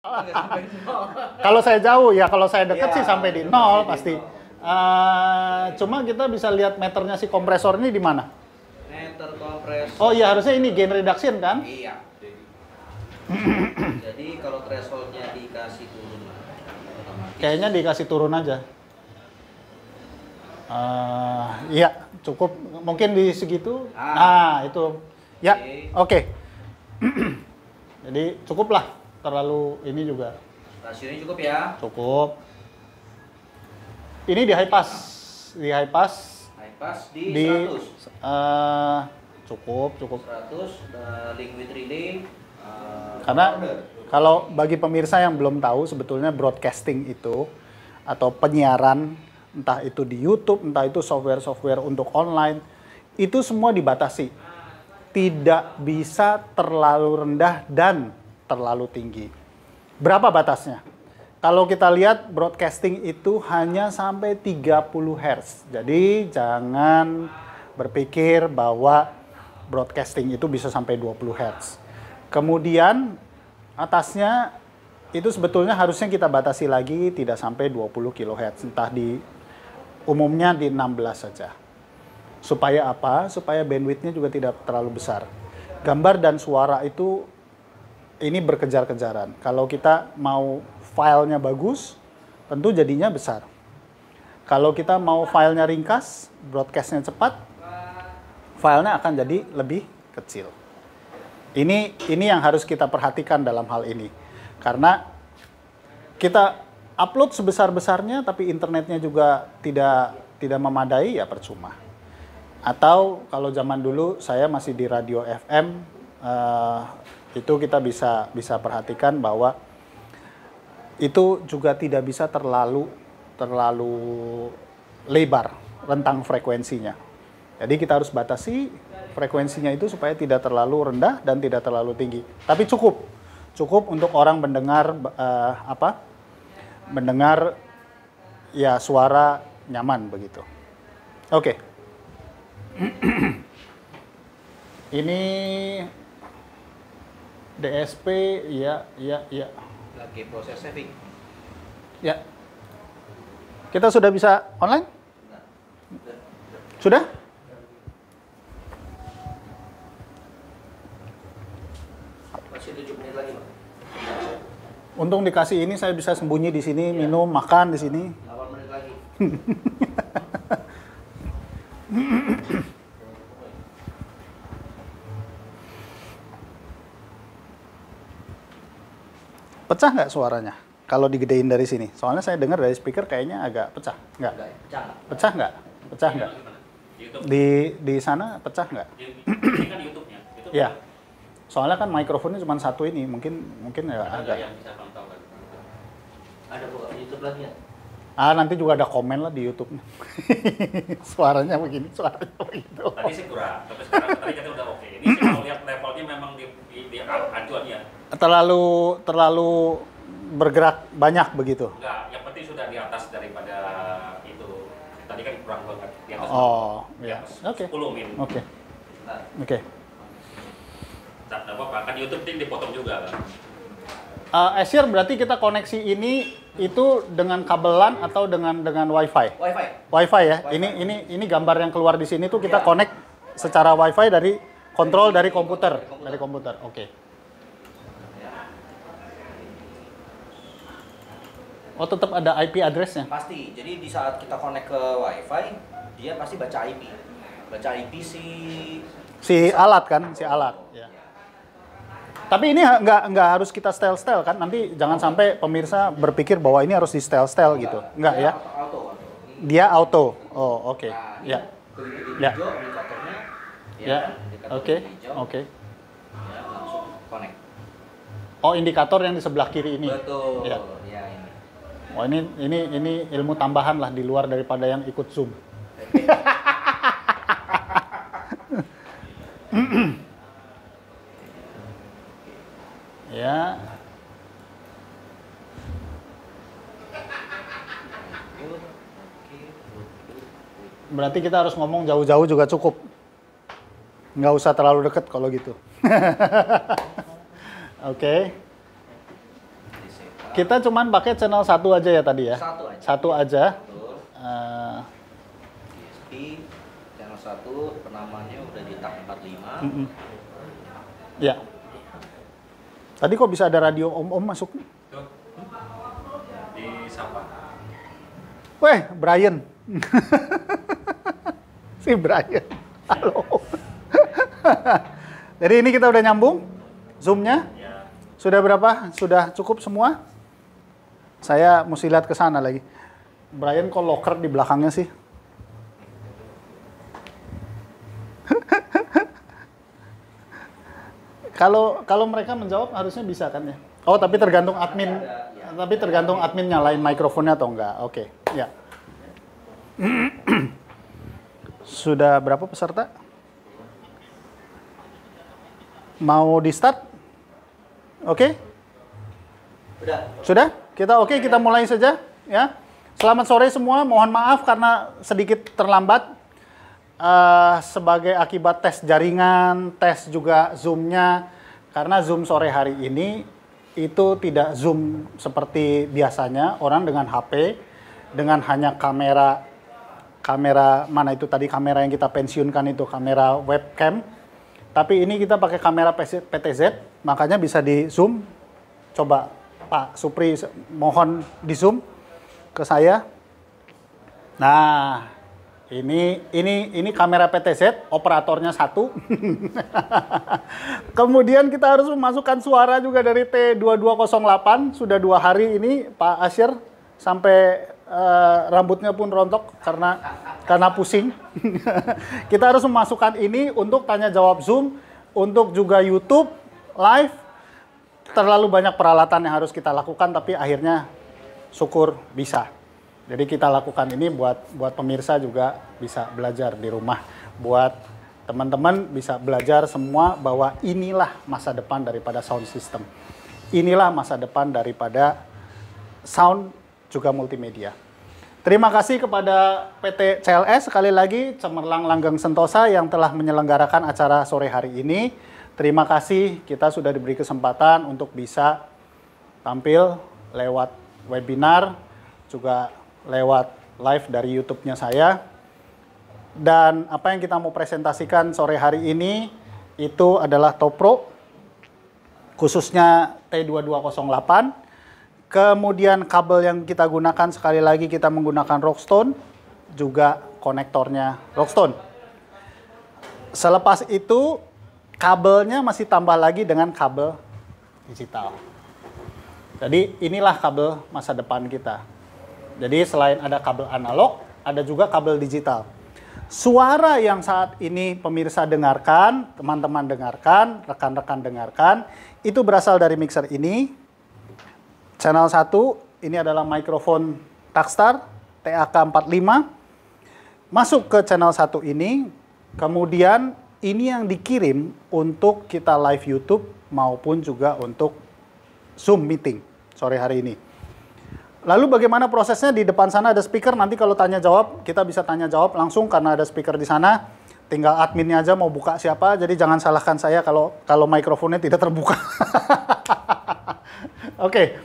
Kalau saya jauh ya, kalau saya dekat sih sampai di nol pasti. Cuma kita bisa lihat meternya si kompresor ini di mana? Meter kompresor. Oh iya, harusnya ini gain reduction kan? Iya. Jadi kalau thresholdnya dikasih turun, kayaknya dikasih turun aja. Iya, cukup. Mungkin di segitu. Itu. Ya, oke. Jadi cukup lah. Terlalu ini juga. Rasionya cukup ya? Cukup. Ini di high pass. Di high pass. High pass di 100. Cukup. 100, link with relay. Karena kalau bagi pemirsa yang belum tahu, sebetulnya broadcasting itu atau penyiaran, entah itu di YouTube, entah itu software-software untuk online, itu semua dibatasi. Tidak bisa terlalu rendah dan terlalu tinggi. Berapa batasnya? Kalau kita lihat broadcasting itu hanya sampai 30 Hz. Jadi jangan berpikir bahwa broadcasting itu bisa sampai 20 Hz. Kemudian atasnya itu sebetulnya harusnya kita batasi lagi tidak sampai 20 kHz, entah di umumnya di 16 saja. Supaya apa? Supaya bandwidth-nya juga tidak terlalu besar. Gambar dan suara itu ini berkejar-kejaran. Kalau kita mau filenya bagus, tentu jadinya besar. Kalau kita mau filenya ringkas, broadcast-nya cepat, filenya akan jadi lebih kecil. Ini yang harus kita perhatikan dalam hal ini. Karena kita upload sebesar-besarnya tapi internetnya juga tidak memadai, ya percuma. Atau kalau zaman dulu saya masih di radio FM, itu kita bisa perhatikan bahwa itu juga tidak bisa terlalu lebar rentang frekuensinya. Jadi kita harus batasi frekuensinya itu supaya tidak terlalu rendah dan tidak terlalu tinggi. Tapi cukup untuk orang mendengar mendengar ya suara nyaman begitu. Oke. Ini DSP ya. Lagi proses saving. Ya. Kita sudah bisa online? Sudah? Masih 7 menit lagi, Pak. Untung dikasih ini saya bisa sembunyi di sini, minum, makan di sini. 8 menit lagi. Pecah nggak suaranya? Kalau digedein dari sini. Soalnya saya dengar dari speaker kayaknya agak pecah. Nggak? Pecah nggak? Pecah nggak? Di sana pecah nggak? Ini kan YouTube-nya. Ya. Soalnya kan mikrofonnya cuma satu ini, mungkin ya agak. Yang bisa pantau kan. Ada buka YouTube lagi ya? Nanti juga ada komen lah di YouTube. Suaranya begini, suaranya begitu. Tadi sih kurang, tapi sekarang tadi kita udah oke. Ini sih kalau lihat levelnya memang di acuan ya. Terlalu bergerak banyak begitu. Enggak, yang penting sudah di atas daripada itu. Tadi kan kurang banget di atas. Oh, ya. Oke. 10 min. Oke. Nah, Oke. Enggak apa-apa, kan YouTube ini dipotong juga kan. Acer berarti kita koneksi ini itu dengan kabelan atau dengan WiFi? WiFi. WiFi ya. WiFi. Ini gambar yang keluar di sini tuh kita connect secara WiFi dari kontrol dari komputer. Dari komputer. Oke. Oh, tetap ada IP address-nya. Pasti. Jadi di saat kita connect ke WiFi, dia pasti baca IP. Baca IP Si alat kan, si alat. Ya. Tapi ini nggak harus kita style-style kan? Nanti jangan sampai pemirsa berpikir bahwa ini harus di style-style gitu. Nggak ya? Auto. Dia auto. Oh, oke. Nah, ini Ya. hijau indikatornya. Ya. Oke. Oke. Ya, langsung connect. Oh, indikator yang di sebelah kiri ini. Betul. Ya. Ya, ini. Oh, ini ilmu tambahan lah di luar daripada yang ikut Zoom. Ya. Berarti kita harus ngomong jauh-jauh juga cukup. Nggak usah terlalu deket kalau gitu. Oke. Kita cuman pakai channel satu aja ya tadi ya? Satu aja. Satu aja. Betul. DSP channel 1 penamanya udah di tak 45. Ya. Tadi kok bisa ada radio om-om masuk? Tuh. Di Sapa. Weh, Brian. Si Brian. Halo. Jadi ini kita udah nyambung Zoom-nya. Ya. Sudah berapa? Sudah cukup semua? Saya mesti lihat ke sana lagi. Brian kok locker di belakangnya sih? Kalau mereka menjawab harusnya bisa kan ya? Oh, tapi tergantung admin. Tapi tergantung admin nyalain mikrofonnya atau enggak. Oke, ya. Sudah berapa peserta? Mau di start? Oke? Sudah? Kita mulai saja ya. Selamat sore semua. Mohon maaf karena sedikit terlambat. Sebagai akibat tes jaringan, tes juga Zoom-nya. Karena Zoom sore hari ini itu tidak Zoom seperti biasanya. Orang dengan HP, dengan hanya kamera mana itu tadi kamera yang kita pensiunkan itu, kamera webcam. Tapi ini kita pakai kamera PTZ, makanya bisa di zoom. Coba Pak Supri mohon di zoom ke saya. Nah, ini kamera PTZ, operatornya satu. Kemudian kita harus memasukkan suara juga dari T2208. Sudah 2 hari ini Pak Asyir sampai rambutnya pun rontok karena pusing. Kita harus memasukkan ini untuk tanya jawab Zoom, untuk juga YouTube live. Terlalu banyak peralatan yang harus kita lakukan, tapi akhirnya syukur bisa. Jadi kita lakukan ini buat pemirsa juga bisa belajar di rumah. Buat teman-teman bisa belajar semua bahwa inilah masa depan daripada sound system. Inilah masa depan daripada sound juga multimedia. Terima kasih kepada PT CLS sekali lagi, Cemerlang Langgeng Sentosa yang telah menyelenggarakan acara sore hari ini. Terima kasih, kita sudah diberi kesempatan untuk bisa tampil lewat webinar, juga lewat live dari YouTube-nya saya. Dan apa yang kita mau presentasikan sore hari ini itu adalah Topro, khususnya T2208. Kemudian kabel yang kita gunakan sekali lagi kita menggunakan Rockstone, juga konektornya Rockstone. Selepas itu kabelnya masih tambah lagi dengan kabel digital. Jadi inilah kabel masa depan kita. Jadi selain ada kabel analog, ada juga kabel digital. Suara yang saat ini pemirsa dengarkan, teman-teman dengarkan, rekan-rekan dengarkan, itu berasal dari mixer ini. Channel 1, ini adalah mikrofon Takstar TAK45. Masuk ke channel 1 ini, kemudian ini yang dikirim untuk kita live YouTube maupun juga untuk Zoom meeting sore hari ini. Lalu bagaimana prosesnya? Di depan sana ada speaker, nanti kalau tanya jawab, kita bisa tanya jawab langsung karena ada speaker di sana. Tinggal adminnya aja mau buka siapa, jadi jangan salahkan saya kalau mikrofonnya tidak terbuka. Oke.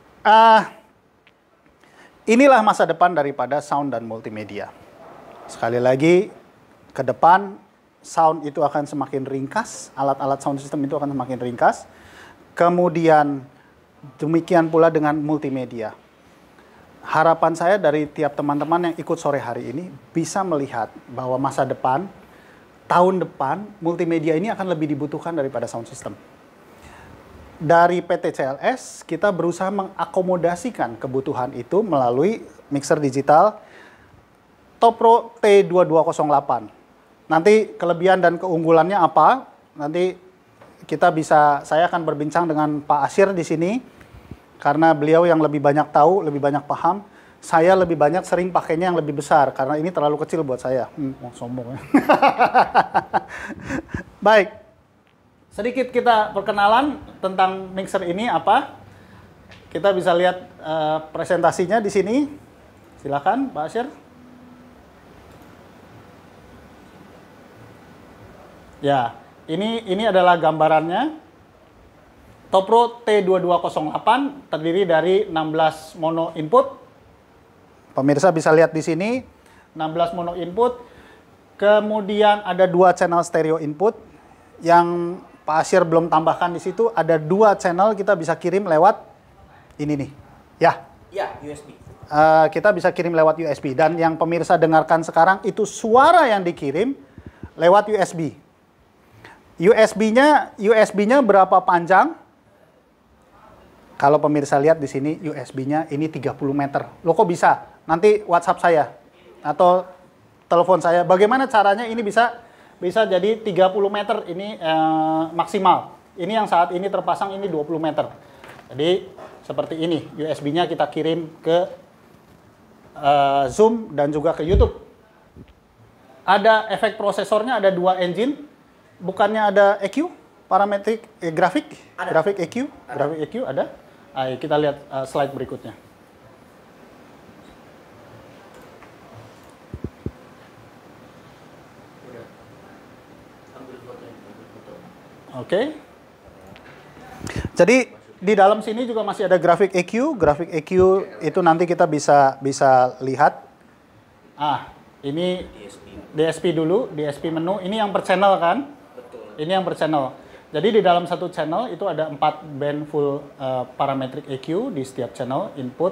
Inilah masa depan daripada sound dan multimedia. Sekali lagi, ke depan sound itu akan semakin ringkas, alat-alat sound system itu akan semakin ringkas. Kemudian demikian pula dengan multimedia. Harapan saya dari tiap teman-teman yang ikut sore hari ini bisa melihat bahwa masa depan, tahun depan, multimedia ini akan lebih dibutuhkan daripada sound system. Dari PT CLS, kita berusaha mengakomodasikan kebutuhan itu melalui mixer digital Topro T2208. Nanti kelebihan dan keunggulannya apa? Nanti saya akan berbincang dengan Pak Asyir di sini, karena beliau yang lebih banyak tahu, lebih banyak paham. Saya lebih banyak sering pakainya yang lebih besar, karena ini terlalu kecil buat saya. Sombong ya. Baik. Sedikit kita perkenalan tentang mixer ini apa. Kita bisa lihat presentasinya di sini. Silakan Pak Asyir. Ya, ini adalah gambarannya. Topro T2208 terdiri dari 16 mono input. Pemirsa bisa lihat di sini 16 mono input. Kemudian ada 2 channel stereo input yang Pak Asyir belum tambahkan di situ. Ada 2 channel kita bisa kirim lewat ini nih. Ya. Ya, USB. Kita bisa kirim lewat USB dan yang pemirsa dengarkan sekarang itu suara yang dikirim lewat USB. USB-nya berapa panjang? Kalau pemirsa lihat di sini USB-nya ini 30 meter. Loh kok bisa? Nanti WhatsApp saya atau telepon saya. Bagaimana caranya ini bisa jadi 30 meter ini maksimal. Ini yang saat ini terpasang ini 20 meter. Jadi seperti ini USB-nya kita kirim ke Zoom dan juga ke YouTube. Ada efek prosesornya, ada 2 engine. Bukannya ada EQ, parametrik grafik, ada. Grafik EQ ada. Ayo kita lihat slide berikutnya. Oke. Jadi di dalam sini juga masih ada grafik EQ. Grafik EQ itu nanti kita bisa lihat. Ini DSP dulu, DSP menu. Ini yang per channel kan? Betul. Ini yang per channel. Jadi di dalam satu channel itu ada 4 band full parametric EQ di setiap channel input.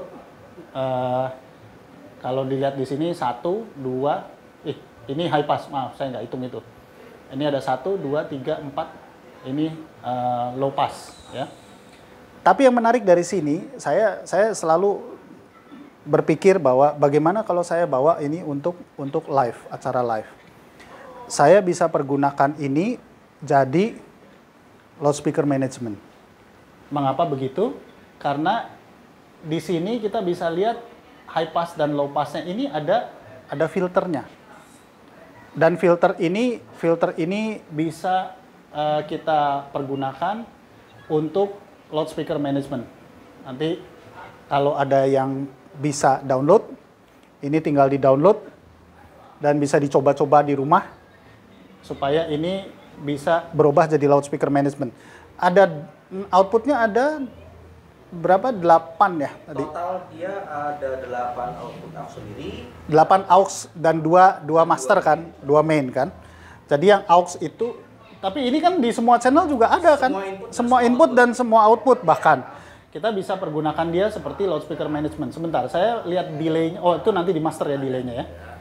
Kalau dilihat di sini 1, 2, ini high pass, maaf saya nggak hitung itu. Ini ada 1, 2, 3, 4. Ini low pass ya. Tapi yang menarik dari sini, saya selalu berpikir bahwa bagaimana kalau saya bawa ini untuk live, acara live. Saya bisa pergunakan ini jadi loudspeaker management. Mengapa begitu? Karena di sini kita bisa lihat high pass dan low passnya ini ada filternya. Dan filter ini bisa kita pergunakan untuk loudspeaker management. Nanti kalau ada yang bisa download, ini tinggal di-download dan bisa dicoba-coba di rumah supaya ini bisa berubah jadi loudspeaker management. Ada outputnya ada berapa? 8 ya tadi. Total dia ada 8 output aux sendiri. 8 aux dan 2 master kan, 2 main kan. Jadi yang aux itu, tapi ini kan di semua channel juga ada kan. Semua input dan semua output bahkan. Kita bisa pergunakan dia seperti loudspeaker management. Sebentar, saya lihat delay-nya. Oh, itu nanti di master ya delay-nya ya.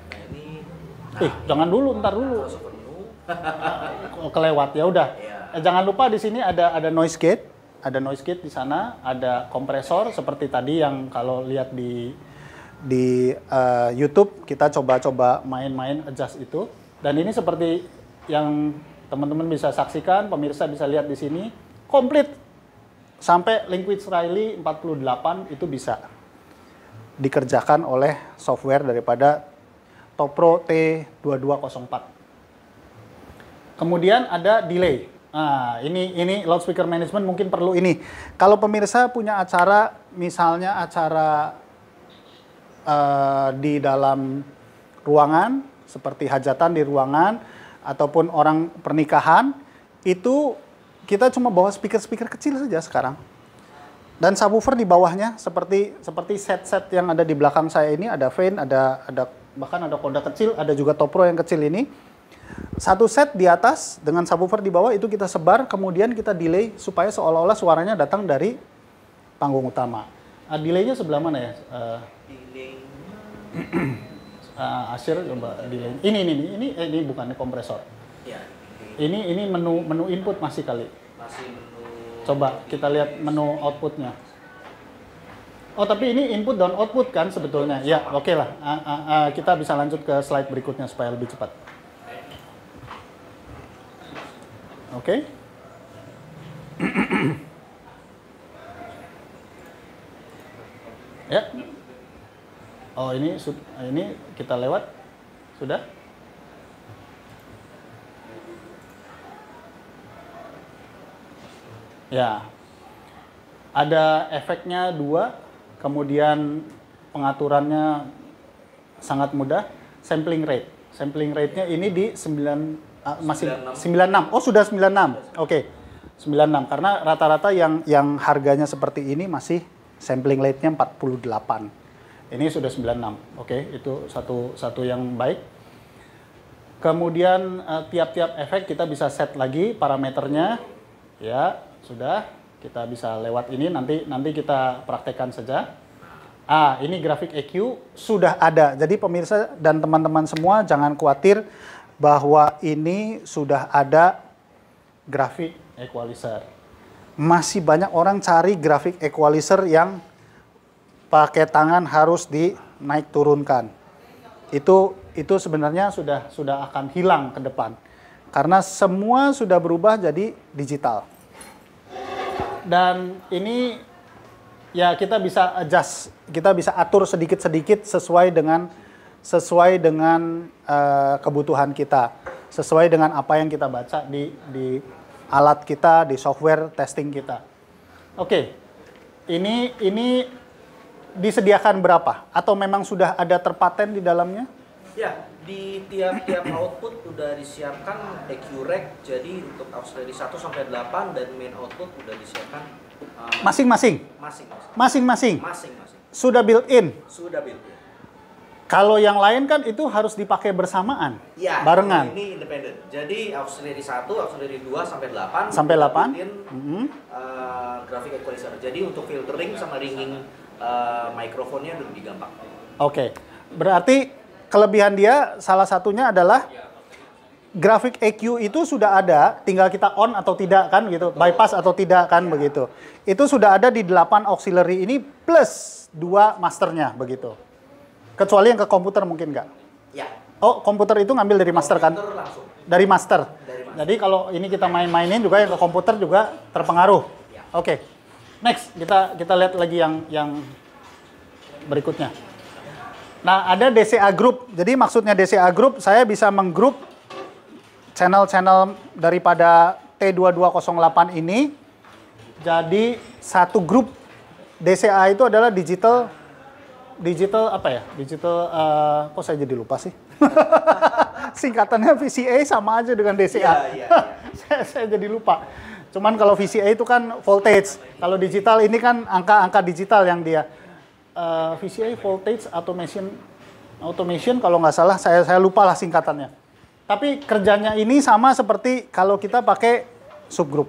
Jangan dulu, ntar dulu. Kelewat ya udah. Jangan lupa di sini ada noise gate, di sana, ada kompresor seperti tadi yang kalau lihat di YouTube kita coba-coba main-main adjust itu. Dan ini seperti yang teman-teman bisa saksikan, pemirsa bisa lihat di sini komplit sampai Language Riley 48 itu bisa dikerjakan oleh software daripada Topro T2204. Kemudian ada delay. Nah, ini loudspeaker management mungkin perlu ini. Kalau pemirsa punya acara, misalnya acara di dalam ruangan, seperti hajatan di ruangan, ataupun orang pernikahan, itu kita cuma bawa speaker-speaker kecil saja sekarang. Dan subwoofer di bawahnya, seperti set-set yang ada di belakang saya ini, ada Vane, ada bahkan ada Koda kecil, ada juga Topro yang kecil ini. Satu set di atas dengan subwoofer di bawah itu kita sebar, kemudian kita delay supaya seolah-olah suaranya datang dari panggung utama. Delaynya sebelah mana ya? Asyir coba delay. Ini bukan kompresor. Ya. Ini menu input masih kali. Masih menu. Coba kita lihat menu outputnya. Oh tapi ini input dan output kan sebetulnya. Ya oke lah. Kita bisa lanjut ke slide berikutnya supaya lebih cepat. Oke. Ya. Oh ini kita lewat. Sudah? Ya. Ada efeknya 2, kemudian pengaturannya sangat mudah. Sampling rate. Sampling rate-nya ini di 96. Oh, sudah 96. Oke. 96 karena rata-rata yang harganya seperti ini masih sampling rate-nya 48. Ini sudah 96. Oke, itu satu yang baik. Kemudian tiap-tiap efek kita bisa set lagi parameternya. Ya, sudah. Kita bisa lewat ini nanti kita praktekkan saja. Ini grafik EQ sudah ada. Jadi pemirsa dan teman-teman semua jangan khawatir bahwa ini sudah ada grafik equalizer. Masih banyak orang cari grafik equalizer yang pakai tangan harus dinaik turunkan. Itu sebenarnya sudah akan hilang ke depan. Karena semua sudah berubah jadi digital. Dan ini ya kita bisa adjust, kita bisa atur sedikit-sedikit sesuai dengan kebutuhan kita, sesuai dengan apa yang kita baca di alat kita, di software testing kita. Oke, ini disediakan berapa? Atau memang sudah ada terpaten di dalamnya? Ya, di tiap-tiap output udah disiapkan EQ rack, jadi untuk auxiliary 1 sampai 8 dan main output udah disiapkan masing-masing. Masing-masing. Sudah built-in. Sudah built-in. Kalau yang lain kan itu harus dipakai bersamaan, ya, barengan. Ini independen. Jadi auxiliary 1, auxiliary 2 sampai 8. Sampai 8. Graphic equalizer. Jadi untuk filtering sama ringing mikrofonnya lebih gampang. Oke. Berarti kelebihan dia salah satunya adalah grafik EQ itu sudah ada, tinggal kita on atau tidak kan gitu, bypass atau tidak kan begitu. Itu sudah ada di 8 auxiliary ini plus 2 masternya begitu. Kecuali yang ke komputer mungkin nggak? Ya. Oh, komputer itu ngambil dari master kan? Langsung. Dari master. Jadi kalau ini kita main-mainin juga yang ke komputer juga terpengaruh. Ya. Oke. Next, kita lihat lagi yang berikutnya. Nah, ada DCA group. Jadi maksudnya DCA group, saya bisa menggroup channel-channel daripada T2208 ini jadi satu grup. DCA itu adalah digital apa ya? Kok saya jadi lupa sih? Singkatannya VCA sama aja dengan DCA. Iya. saya jadi lupa. Cuman kalau VCA itu kan voltage. Kalau digital ini kan angka-angka digital yang dia. VCA voltage automation kalau nggak salah, saya lupa lah singkatannya. Tapi kerjanya ini sama seperti kalau kita pakai subgroup.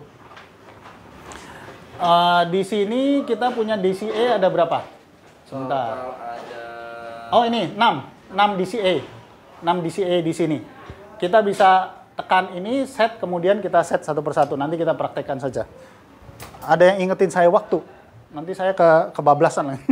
Di sini kita punya DCA ada berapa? Sebentar. Oh ini 6 DCA. 6 DCA di sini. Kita bisa tekan ini, set, kemudian kita set satu persatu. Nanti kita praktekkan saja. Ada yang ingetin saya waktu. Nanti saya kebablasan lagi.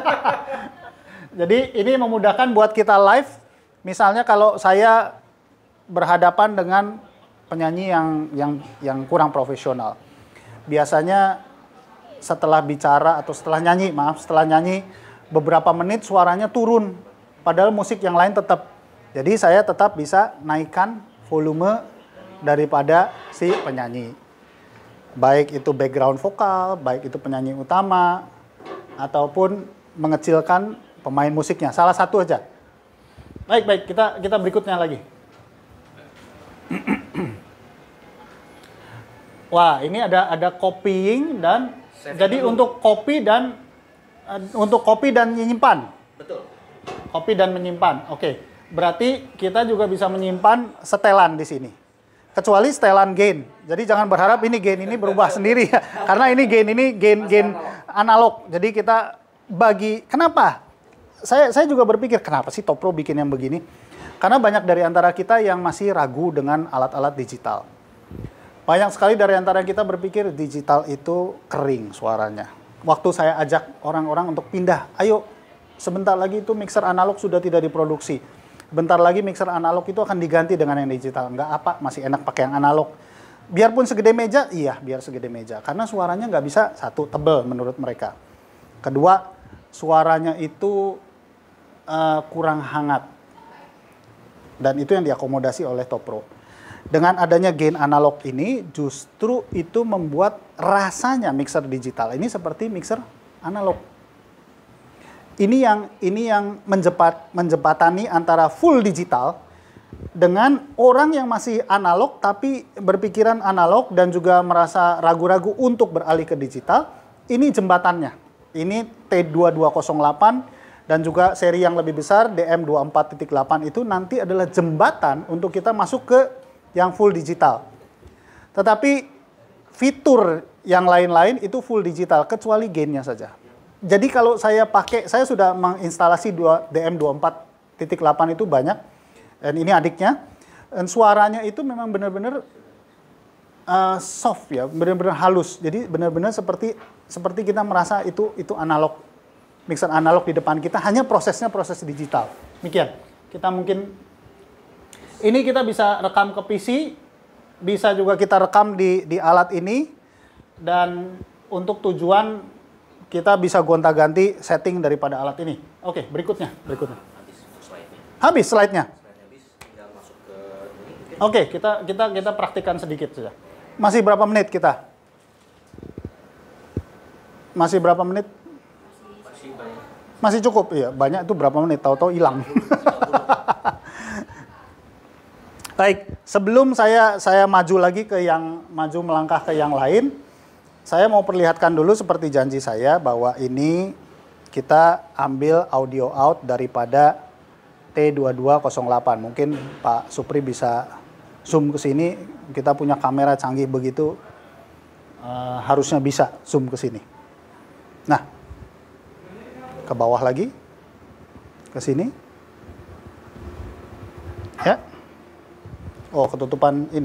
Jadi ini memudahkan buat kita live. Misalnya kalau saya berhadapan dengan penyanyi yang kurang profesional. Biasanya setelah bicara atau setelah nyanyi, beberapa menit suaranya turun. Padahal musik yang lain tetap. Jadi saya tetap bisa naikkan volume daripada si penyanyi. Baik itu background vokal, baik itu penyanyi utama, ataupun mengecilkan pemain musiknya. Salah satu aja. Baik, kita berikutnya lagi. Wah, ini ada copying dan jadi untuk copy dan menyimpan. Betul. Copy dan menyimpan. Oke. Berarti kita juga bisa menyimpan setelan di sini. Kecuali setelan gain. Jadi jangan berharap ini gain ini berubah sendiri ya. Karena ini gain analog. Jadi kita kenapa? Saya juga berpikir kenapa sih Top Pro bikin yang begini? Karena banyak dari antara kita yang masih ragu dengan alat-alat digital. Banyak sekali dari antara kita berpikir digital itu kering suaranya. Waktu saya ajak orang-orang untuk pindah, ayo sebentar lagi itu mixer analog sudah tidak diproduksi. Bentar lagi mixer analog itu akan diganti dengan yang digital. Enggak apa, masih enak pakai yang analog. Biarpun segede meja, iya biar segede meja. Karena suaranya nggak bisa, satu, tebel menurut mereka. Kedua, suaranya itu kurang hangat. Dan itu yang diakomodasi oleh Top Pro. Dengan adanya gain analog ini, justru itu membuat rasanya mixer digital ini seperti mixer analog. Ini yang menjembatani antara full digital dengan orang yang masih analog tapi berpikiran analog dan juga merasa ragu-ragu untuk beralih ke digital, ini jembatannya. Ini T2208 dan juga seri yang lebih besar DM24.8 itu nanti adalah jembatan untuk kita masuk ke yang full digital. Tetapi fitur yang lain-lain itu full digital kecuali gainnya saja. Jadi kalau saya pakai, saya sudah menginstalasi DM24.8 itu banyak. Dan ini adiknya, dan suaranya itu memang benar-benar soft ya, benar-benar halus. Jadi benar-benar seperti kita merasa itu analog, mixer analog di depan kita, hanya prosesnya proses digital. Demikian. Kita mungkin ini kita bisa rekam ke PC, bisa juga kita rekam di alat ini, dan untuk tujuan kita bisa gonta-ganti setting daripada alat ini. Oke, berikutnya. Habis slide-nya. Oke, kita praktikkan sedikit saja. Masih berapa menit kita? Masih berapa menit? Masih cukup, iya. Banyak itu berapa menit? Tahu-tahu hilang. Baik, sebelum saya maju lagi melangkah ke yang lain, saya mau perlihatkan dulu seperti janji saya bahwa ini kita ambil audio out daripada T2208. Mungkin Pak Supri bisa zoom ke sini, kita punya kamera canggih begitu, harusnya bisa zoom ke sini. Nah, ke bawah lagi, ke sini. Ya. Oh, ketutupan ini.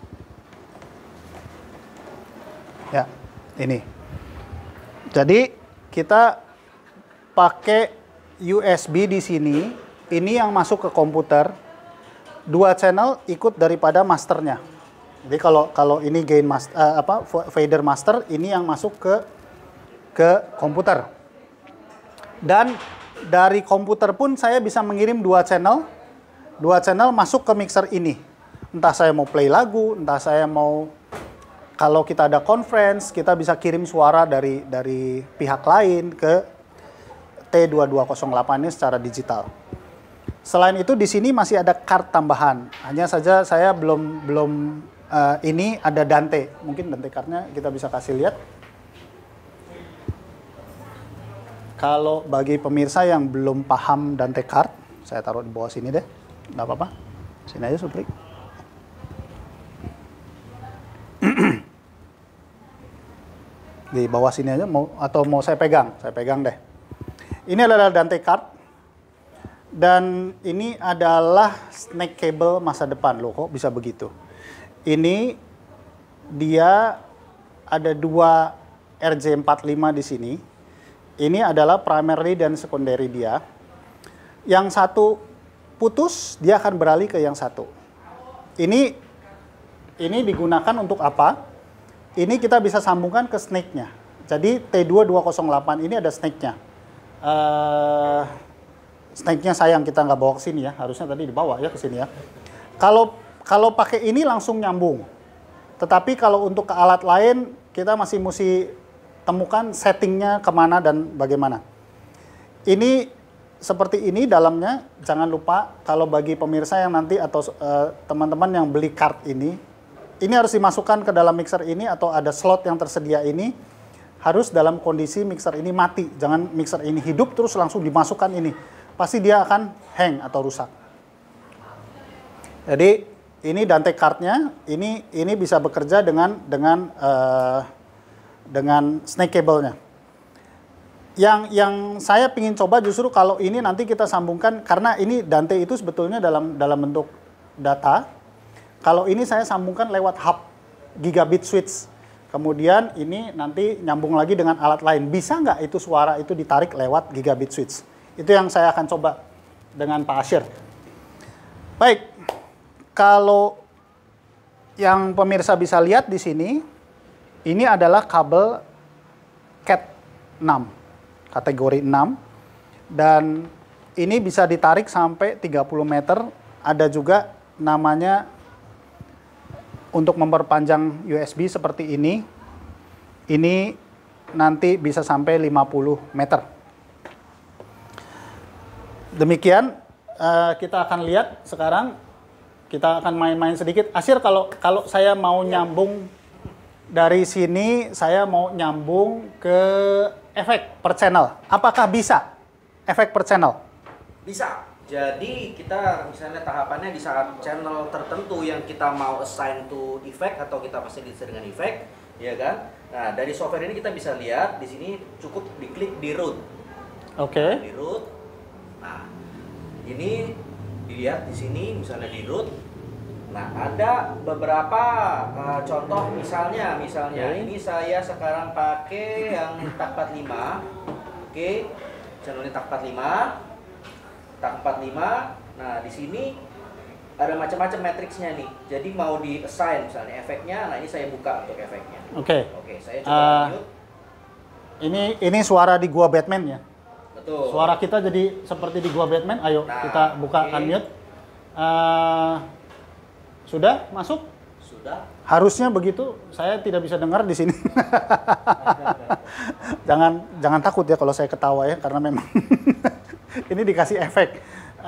Ya, ini. Jadi, kita pakai USB di sini, ini yang masuk ke komputer. 2 channel ikut daripada masternya. Jadi kalau ini gain master, fader master, ini yang masuk ke komputer. Dan dari komputer pun saya bisa mengirim 2 channel masuk ke mixer ini. Entah saya mau play lagu, entah saya mau, kalau kita ada conference, kita bisa kirim suara dari pihak lain ke T2208 ini secara digital. Selain itu di sini masih ada card tambahan. Hanya saja saya belum ini ada Dante. Mungkin Dante cardnya kita bisa kasih lihat. Kalau bagi pemirsa yang belum paham Dante card, saya taruh di bawah sini deh. Nggak apa-apa. Sini aja Supri. Di bawah sini aja atau mau saya pegang? Saya pegang deh. Ini adalah Dante card. Dan ini adalah snake cable masa depan. Loh, kok bisa begitu? Ini dia ada 2 RJ45 di sini. Ini adalah primary dan secondary dia. Yang satu putus, dia akan beralih ke yang satu. Ini digunakan untuk apa? Ini kita bisa sambungkan ke snake-nya. Jadi T2208 ini ada snake-nya. Snake-nya sayang kita nggak bawa ke sini ya, harusnya tadi dibawa ya ke sini ya. Kalau pakai ini langsung nyambung. Tetapi kalau untuk ke alat lain kita masih mesti temukan settingnya kemana dan bagaimana. Ini seperti ini dalamnya, jangan lupa kalau bagi pemirsa yang nanti atau teman-teman yang beli card ini harus dimasukkan ke dalam mixer ini atau ada slot yang tersedia ini, harus dalam kondisi mixer ini mati. Jangan mixer ini hidup terus langsung dimasukkan ini. Pasti dia akan hang atau rusak. Jadi ini Dante cardnya, ini bisa bekerja dengan snake cable-nya. Yang saya ingin coba justru kalau ini nanti kita sambungkan, karena ini Dante itu sebetulnya dalam bentuk data. Kalau ini saya sambungkan lewat hub gigabit switch. Kemudian ini nanti nyambung lagi dengan alat lain. Bisa nggak itu suara itu ditarik lewat gigabit switch? Itu yang saya akan coba dengan Pak Asyir. Baik, kalau yang pemirsa bisa lihat di sini, ini adalah kabel Cat 6, kategori 6. Dan ini bisa ditarik sampai 30 meter. Ada juga namanya untuk memperpanjang USB seperti ini. Ini nanti bisa sampai 50 meter. Demikian kita akan lihat sekarang kita akan main-main sedikit. Asyir, kalau saya mau nyambung dari sini, saya mau nyambung ke efek per channel. Apakah bisa efek per channel? Bisa. Jadi kita misalnya tahapannya di saat channel tertentu yang kita mau assign to effect atau kita fasilitasi dengan effect, ya kan? Nah, dari software ini kita bisa lihat di sini cukup diklik di root. Oke. Nah, di root. Nah, ini dilihat di sini misalnya di root. Nah, ada beberapa contoh misalnya ini saya sekarang pakai yang tak 45. Oke. Channelnya tak 45. Tak 45. Nah, di sini ada macam-macam matriksnya nih. Jadi mau di assign misalnya efeknya. Nah, ini saya buka untuk efeknya. Oke. Oke, saya coba mute. Ini suara di gua Batman ya. Betul. Suara kita jadi seperti di gua Batman. Ayo kita buka unmute. Sudah masuk? Sudah. Harusnya begitu. Saya tidak bisa dengar di sini. jangan takut ya kalau saya ketawa ya, karena memang ini dikasih efek.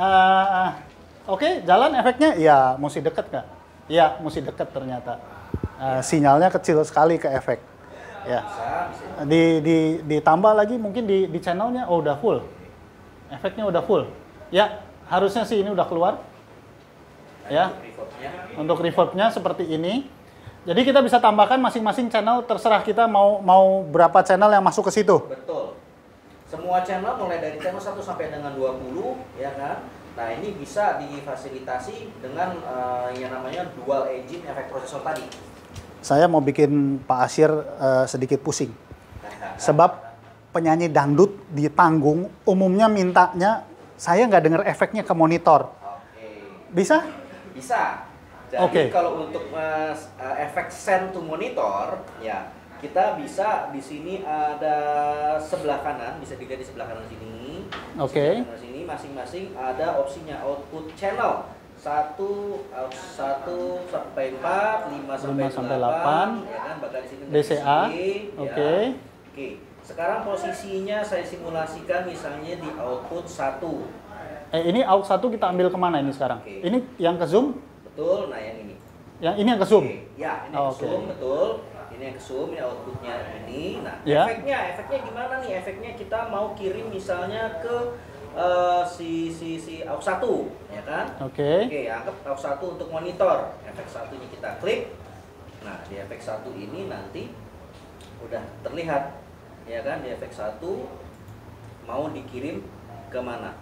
Oke, jalan efeknya. Ya, mesti deket nggak? Ya, mesti deket ternyata. Sinyalnya kecil sekali ke efek. Ya. Ditambah lagi mungkin di channelnya. Oh, udah full. Efeknya udah full. Ya, harusnya sih ini udah keluar. Ya. Untuk reverbnya seperti ini. Jadi kita bisa tambahkan masing-masing channel, terserah kita mau berapa channel yang masuk ke situ. Betul. Semua channel mulai dari channel 1 sampai dengan 20, ya kan? Nah, ini bisa difasilitasi dengan yang namanya dual engine efek prosesor tadi. Saya mau bikin Pak Asyir sedikit pusing. Sebab penyanyi dangdut di panggung umumnya mintanya saya nggak dengar efeknya ke monitor. Oke. Bisa? Bisa. Jadi Oke. kalau untuk efek send to monitor, ya kita bisa di sini ada sebelah kanan, bisa dilihat di sebelah kanan sini. Oke. Sebelah sini masing-masing ada opsinya output channel 1 sampai 4, 5 sampai 8, ya kan? Bahkan di sini DCA. Oke. Oke. Sekarang posisinya saya simulasikan misalnya di output 1. Ini aux 1 kita ambil kemana ini sekarang? Oke. Ini yang ke zoom? Betul, nah yang ini. Yang ini yang ke zoom? Oke. Ya, ini yang ke zoom, betul. Ini yang ke zoom, ini outputnya ini. Nah, Ya. efeknya gimana nih? Efeknya kita mau kirim misalnya ke si aux 1, ya kan? Oke. Oke, anggap aux 1 untuk monitor. Efek satunya kita klik. Nah, di efek 1 ini nanti udah terlihat, ya kan? Di efek 1 mau dikirim ke mana?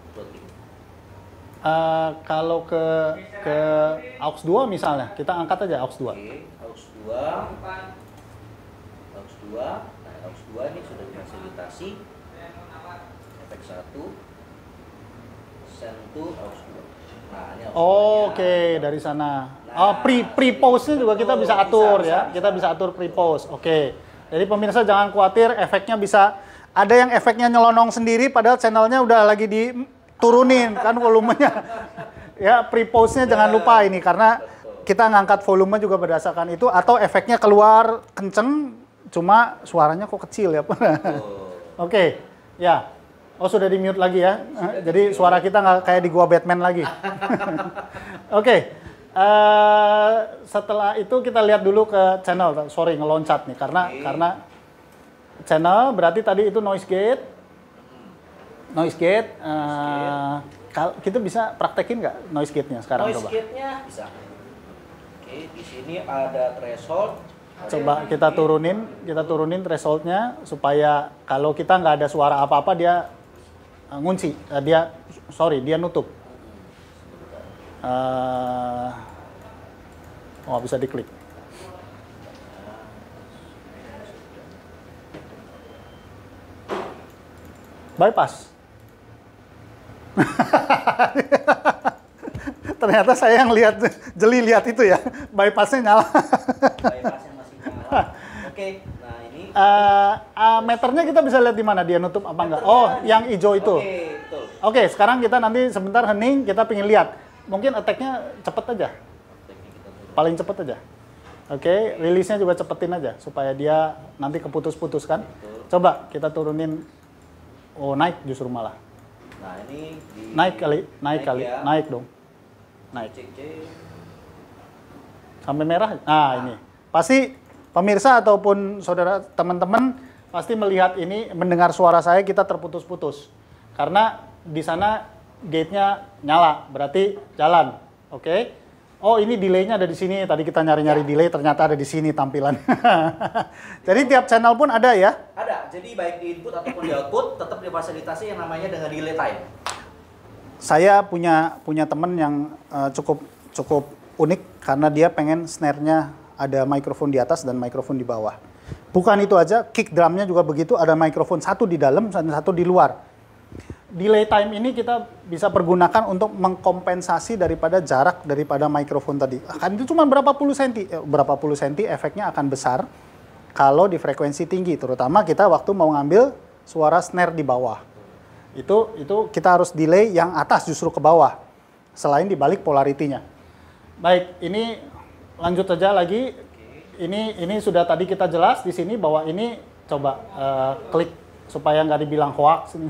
Kalau ke aux 2 misalnya, kita angkat aja aux 2. Oke, aux 2. Aux 2. Nah, aux 2 ini sudah difasilitasi. Efek 1. Send to aux 2. Nah, ini aux 2-nya. Oke, dari sana. Pre-pose-nya juga kita bisa atur ya. Kita bisa atur pre-pose. Oke. Jadi pemirsa jangan khawatir, efeknya bisa ada yang efeknya nyelonong sendiri padahal channelnya udah lagi diturunin kan volumenya. Ya, pre-pose-nya jangan lupa ini karena kita ngangkat volume juga berdasarkan itu, atau efeknya keluar kenceng cuma suaranya kok kecil ya. Oke. Ya. Oh, sudah di-mute lagi ya. Jadi suara kita nggak kayak di gua Batman lagi. Oke. Setelah itu kita lihat dulu ke channel. Sorry ngeloncat nih karena channel berarti tadi itu noise gate. Kita bisa praktekin nggak noise gate-nya sekarang? Noise coba. gate-nya bisa. Oke, di sini ada threshold. Coba kita turunin threshold-nya supaya kalau kita nggak ada suara apa-apa dia ngunci. Dia nutup. Oh, bisa diklik. Bypass. Ternyata saya yang jeli lihat itu ya. Bypassnya nyala. Bypassnya masih nyala. Oke, nah ini. Meternya kita bisa lihat di mana dia nutup apa enggak. Oh, yang hijau itu. Oke, betul. Oke, sekarang kita nanti sebentar hening, kita pengen lihat. Mungkin attack-nya cepet aja. Paling cepet aja. Oke, rilisnya juga cepetin aja supaya dia nanti keputus-putus kan. Coba kita turunin. Oh, naik justru malah. Nah, ini Naik kali, ya. naik dong. naik. Cek. Sampai merah. Nah, ini. Pasti pemirsa ataupun saudara teman-teman pasti melihat ini, mendengar suara saya kita terputus-putus. Karena di sana gate-nya nyala, berarti jalan. Oke. Oh, ini delay-nya ada di sini. Tadi kita nyari-nyari delay, ternyata ada di sini tampilan. Jadi tiap channel pun ada ya? Ada. Jadi baik di input ataupun di output tetap difasilitasi yang namanya dengan delay time. Saya punya teman yang cukup unik karena dia pengen snare-nya ada mikrofon di atas dan mikrofon di bawah. Bukan itu aja, kick drumnya juga begitu, ada mikrofon satu di dalam dan satu di luar. Delay time ini kita bisa pergunakan untuk mengkompensasi daripada jarak daripada mikrofon tadi. Kan itu cuma berapa puluh senti efeknya akan besar kalau di frekuensi tinggi, terutama kita waktu mau ngambil suara snare di bawah. Itu kita harus delay yang atas justru ke bawah, selain dibalik polaritinya. Baik, ini lanjut saja lagi. Ini sudah tadi kita jelas di sini bahwa ini coba klik supaya nggak dibilang hoax.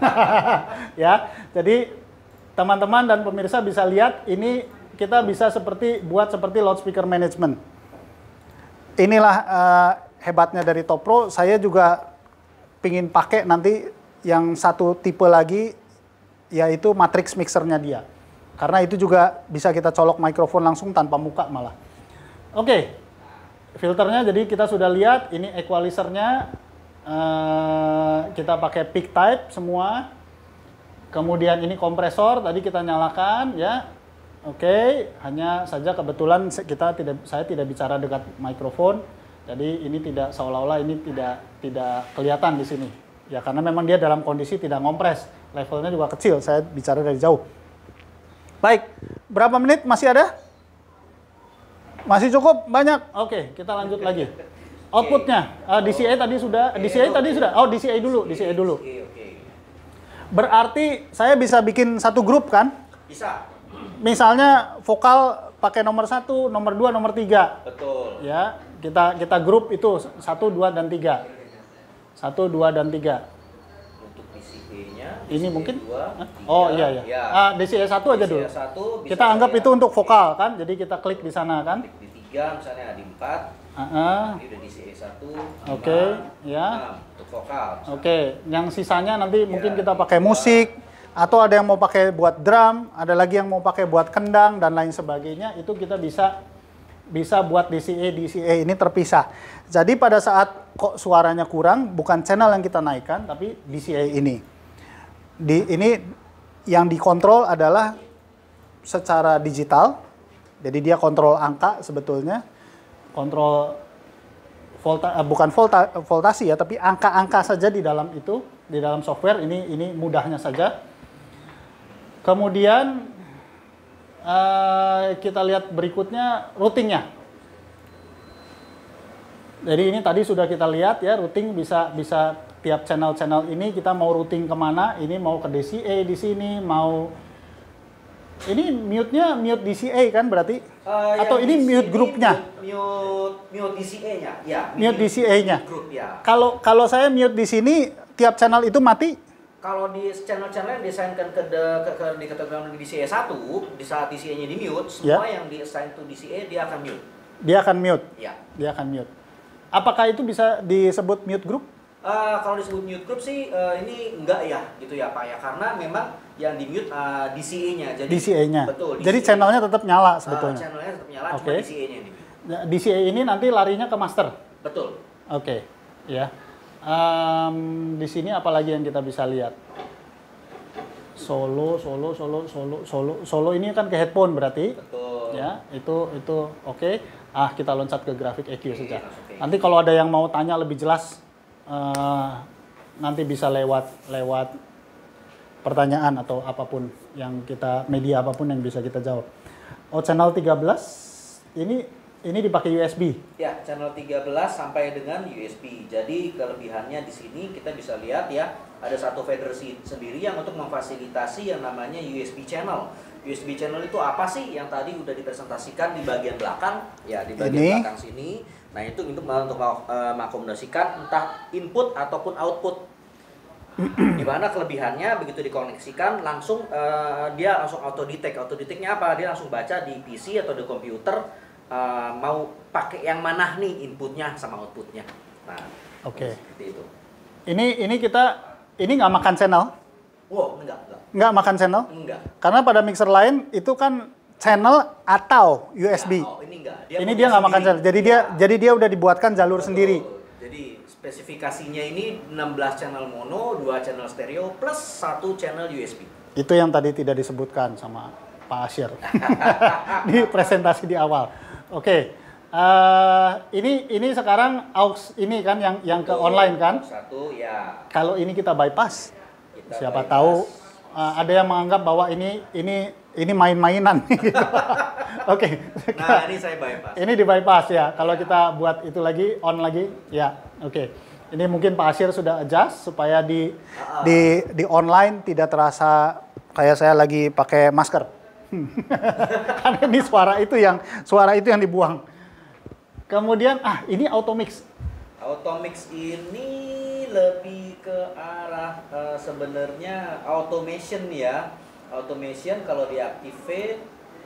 Ya, jadi teman-teman dan pemirsa bisa lihat ini kita bisa buat seperti loudspeaker management. Inilah hebatnya dari Top Pro. Saya juga pingin pakai nanti yang satu tipe lagi, yaitu matrix mixernya dia. Karena itu juga bisa kita colok mikrofon langsung tanpa muka malah. Oke, filternya jadi kita sudah lihat, ini equalizernya kita pakai peak type semua. Kemudian ini kompresor tadi kita nyalakan ya. Oke, hanya saja kebetulan saya tidak bicara dekat mikrofon. Jadi ini tidak seolah-olah ini tidak kelihatan di sini. Ya karena memang dia dalam kondisi tidak ngompres. Levelnya juga kecil, saya bicara dari jauh. Baik, berapa menit masih ada? Masih cukup banyak. Oke, kita lanjut lagi. Outputnya, DCA tadi sudah. Oh, DCA dulu. Berarti saya bisa bikin satu grup kan? Bisa. Misalnya vokal pakai nomor 1, nomor 2, nomor 3. Betul. Ya, kita grup itu 1, 2, dan 3. 1, 2, dan 3. Untuk DCA-nya, ini mungkin 2, 3, oh iya. DCA 1 aja dulu. DCA 1 kita anggap itu untuk vokal kan, jadi kita klik di sana kan. Klik di 3 misalnya, di 4. Ini udah DCA 1. Oke, ya. Untuk vokal. Oke, yang sisanya nanti mungkin kita pakai musik, atau ada yang mau pakai buat drum, ada lagi yang mau pakai buat kendang dan lain sebagainya. Itu kita bisa buat DCA ini terpisah. Jadi pada saat kok suaranya kurang, bukan channel yang kita naikkan, tapi DCA ini. Ini yang dikontrol adalah secara digital. Jadi dia kontrol angka sebetulnya, kontrol voltasi ya, tapi angka-angka saja di dalam itu, di dalam software ini mudahnya saja. Kemudian kita lihat berikutnya routingnya. Jadi ini tadi sudah kita lihat ya, routing bisa tiap channel ini kita mau routing kemana, ini mau ke DCA di sini, mau ini mute-nya mute DCA kan berarti? Atau ini mute grupnya? Mute DCA-nya, ya. Mute DCA-nya. Grup ya. Kalau saya mute di sini, tiap channel itu mati? Kalau di channel-channel yang diassignkan di kategori DCA 1, di saat DCA-nya di mute, semua yang di-assign to DCA dia akan mute. Dia akan mute? Ya. Dia akan mute. Apakah itu bisa disebut mute group? Kalau disebut mute group sih ini enggak ya gitu ya Pak ya, karena memang yang di mute DCA-nya. Jadi DCA-nya. Betul. Jadi channelnya tetap nyala sebetulnya. Channelnya tetap nyala, cuma DCA-nya yang di mute. DCA ini nanti larinya ke master. Betul. Oke. Ya. Di sini apalagi yang kita bisa lihat? Solo ini kan ke headphone berarti. Betul. Ya, itu oke. Kita loncat ke grafik EQ saja. Nanti kalau ada yang mau tanya lebih jelas, nanti bisa lewat pertanyaan atau apapun yang media apapun yang bisa kita jawab. Oh, channel 13 ini dipakai USB. Ya, channel 13 sampai dengan USB. Jadi kelebihannya di sini kita bisa lihat ya, ada satu fader sendiri yang untuk memfasilitasi yang namanya USB channel. USB channel itu apa sih? Yang tadi udah dipresentasikan di bagian belakang, ya di bagian belakang sini. Nah, itu untuk mengakomodasikan entah input ataupun output. Di mana kelebihannya begitu dikoneksikan langsung dia langsung auto detect. Auto detect-nya apa? Dia langsung baca di PC atau di komputer mau pakai yang mana nih inputnya sama outputnya. Nah, Oke. seperti itu. Ini nggak makan channel? Wow, enggak. Nggak makan channel? Enggak. Karena pada mixer lain itu kan channel atau USB. Oh, ini enggak. Ini dia nggak makan channel. Jadi dia udah dibuatkan jalur Betul. sendiri. Jadi spesifikasinya ini 16 channel mono, 2 channel stereo plus 1 channel USB. Itu yang tadi tidak disebutkan sama Pak Asyir di presentasi di awal. Oke. Ini sekarang aux ini kan yang ke online kan? Satu ya. Kalau ini kita bypass, Kita siapa bypass. tahu ada yang menganggap bahwa ini main-mainan gitu. Oke. Nah, ini saya bypass. Ini di bypass ya. Kalau kita buat itu lagi on lagi, ya. Oke. Ini mungkin Pak Asyir sudah adjust supaya di online tidak terasa kayak saya lagi pakai masker. Karena ini suara itu yang dibuang. Kemudian ini automix. Automix ini lebih ke arah sebenarnya automation ya. Automation kalau diaktifin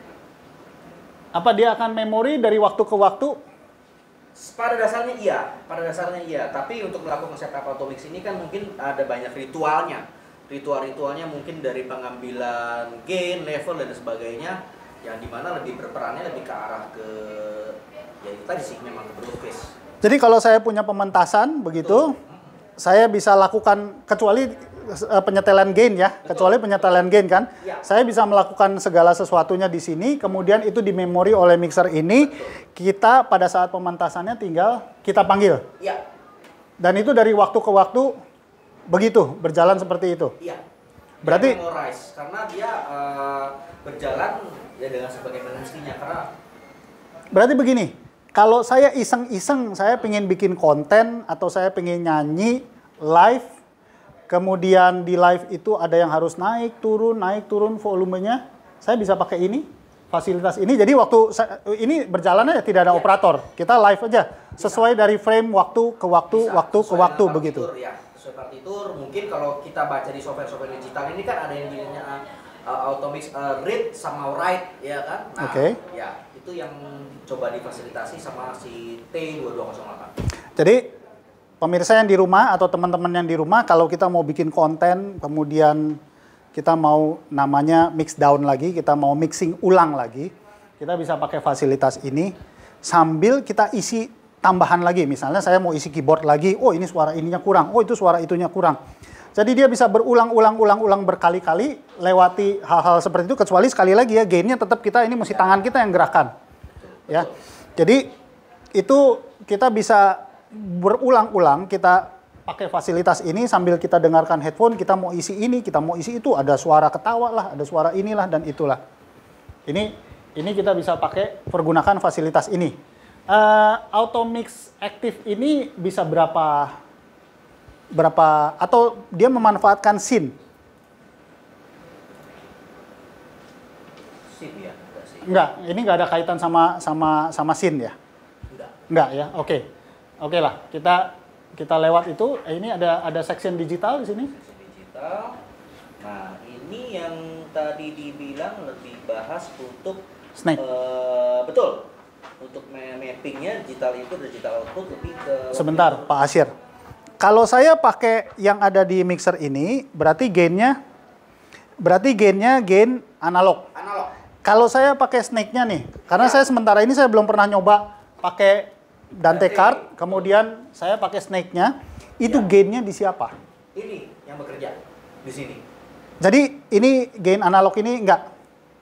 Apa dia akan memori dari waktu ke waktu? pada dasarnya iya. Tapi untuk melakukan setup automix ini kan mungkin ada banyak ritualnya. Ritualnya mungkin dari pengambilan gain, level dan sebagainya, yang dimana lebih berperannya lebih ke arah ke ya itu tadi sih memang ke broadcast. Jadi kalau saya punya pementasan begitu, saya bisa lakukan kecuali penyetelan gain ya, kecuali penyetelan gain kan, Ya. saya bisa melakukan segala sesuatunya di sini, kemudian itu dimemori oleh mixer ini, kita pada saat pementasannya tinggal kita panggil, Iya. dan itu dari waktu ke waktu begitu berjalan seperti itu. Iya. Berarti- Dia memorize karena dia berjalan ya dengan sebagaimana mestinya karena Berarti begini, kalau saya iseng-iseng, saya pengen bikin konten atau saya pengen nyanyi live, kemudian di live itu ada yang harus naik turun volumenya, saya bisa pakai ini, fasilitas ini. Jadi ini berjalannya tidak ada operator, kita live aja, sesuai dari frame waktu ke waktu, bisa waktu ke sesuai waktu dengan begitu. partitur, ya. Sesuai partitur, mungkin kalau kita baca di software digital ini kan ada yang jadinya automix read sama write ya kan. Nah, Oke. ya itu yang coba difasilitasi sama si T2208. Jadi pemirsa yang di rumah atau teman-teman yang di rumah, kalau kita mau bikin konten, kemudian kita mau namanya mix down lagi, kita mau mixing ulang lagi, kita bisa pakai fasilitas ini sambil kita isi tambahan lagi. Misalnya saya mau isi keyboard lagi, oh ini suara ininya kurang, oh itu suara itunya kurang. Jadi dia bisa berulang-ulang berkali-kali lewati hal-hal seperti itu, kecuali sekali lagi ya gainnya tetap kita, ini mesti tangan kita yang gerakan. Ya. Jadi itu kita bisa berulang-ulang, kita pakai fasilitas ini sambil kita dengarkan headphone, kita mau isi ini, kita mau isi itu, ada suara ketawa lah, ada suara inilah dan itulah. Ini kita bisa pakai pergunakan fasilitas ini. Automix Active ini bisa berapa atau dia memanfaatkan scene? Sip ya, enggak sih. Enggak, ini enggak ada kaitan sama scene ya? Enggak ya, oke. Oke lah, kita lewat itu. Ini ada section digital di sini. Section digital. Nah, ini yang tadi dibilang lebih bahas untuk Snake. Betul. Untuk mappingnya digital input dan digital output lebih ke Sebentar, Pak Asyir. Kalau saya pakai yang ada di mixer ini, berarti gainnya gain analog. analog. Kalau saya pakai snake-nya nih, karena saya sementara ini saya belum pernah nyoba pakai Dante card, kemudian saya pakai snake-nya, itu gainnya di siapa? Ini yang bekerja di sini. Jadi ini gain analog ini enggak.